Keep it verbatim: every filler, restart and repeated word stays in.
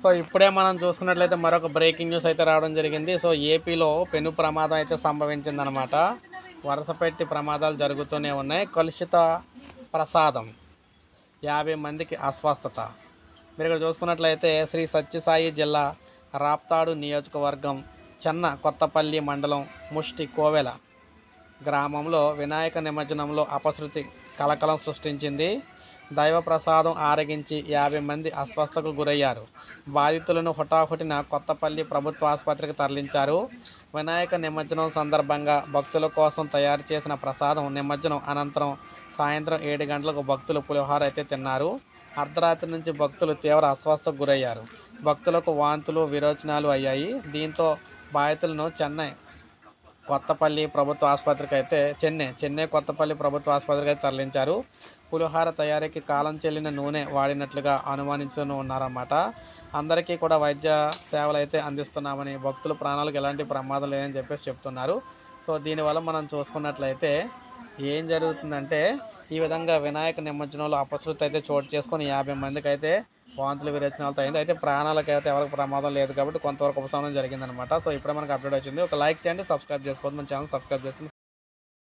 So ఇప్పుడే మనం చూసుకున్నట్లయితే మరొక బ్రేకింగ్ న్యూస్ అయితే రావడం జరిగింది. సో ఏపీలో పెను ప్రమాదం అయితే సంభవించిందనమాట. వరుస పెట్టి ప్రమాదాలు జరుగుతూనే ఉన్నాయి. కలుషిత ప్రసాదం, యాభై మందికి అస్వస్థత. మీరు ఇక్కడ చూసుకున్నట్లయితే శ్రీ సత్యసాయి జిల్లా రాప్తాడు నియోజకవర్గం చెన్న కొత్తపల్లి మండలం ముష్టి కోవెల గ్రామంలో వినాయక నిమజ్జనంలో అపశృతి కలకలం సృష్టించింది. దైవ ప్రసాదం ఆరగించి యాభై మంది అస్వస్థకు గురయ్యారు. బాధితులను హుటాహుటిన కొత్తపల్లి ప్రభుత్వ ఆసుపత్రికి తరలించారు. వినాయక నిమజ్జనం సందర్భంగా భక్తుల కోసం తయారు చేసిన ప్రసాదం నిమజ్జనం అనంతరం సాయంత్రం ఏడు గంటలకు భక్తులు పులిహోర అయితే తిన్నారు. అర్ధరాత్రి నుంచి భక్తులు తీవ్ర అస్వస్థకు గురయ్యారు. భక్తులకు వాంతులు విరోచనాలు అయ్యాయి. దీంతో బాధితులను చెన్నై కొత్తపల్లి ప్రభుత్వ ఆసుపత్రికి అయితే చెన్నై చెన్నై కొత్తపల్లి ప్రభుత్వ ఆసుపత్రికి అయితే తరలించారు. పులిహోర తయారీకి కాలం చెల్లిన నూనె వాడినట్లుగా అనుమానించుతూ ఉన్నారన్నమాట. అందరికీ కూడా వైద్య సేవలు అయితే అందిస్తున్నామని, భక్తుల ప్రాణాలకు ఎలాంటి ప్రమాదం లేదని చెప్పేసి చెప్తున్నారు. సో దీనివల్ల మనం చూసుకున్నట్లయితే ఏం జరుగుతుందంటే ఈ విధంగా వినాయక నిమజ్జనంలో అపశృతి అయితే చోటు చేసుకొని యాభై మందికి అయితే వాంతులు విరేచనాలతో అయింది. అయితే ప్రాణాలకు అయితే ఎవరికి ప్రమాదం లేదు కాబట్టి కొంతవరకు ఉపశమనం జరిగిందనమాట. సో ఇప్పుడే మనకు అప్డేట్ వచ్చింది. ఒక లైక్ చేయండి, సబ్స్క్రైబ్ చేసుకోవద్దు, మన ఛానల్ సబ్స్క్రైబ్ చేసుకోండి.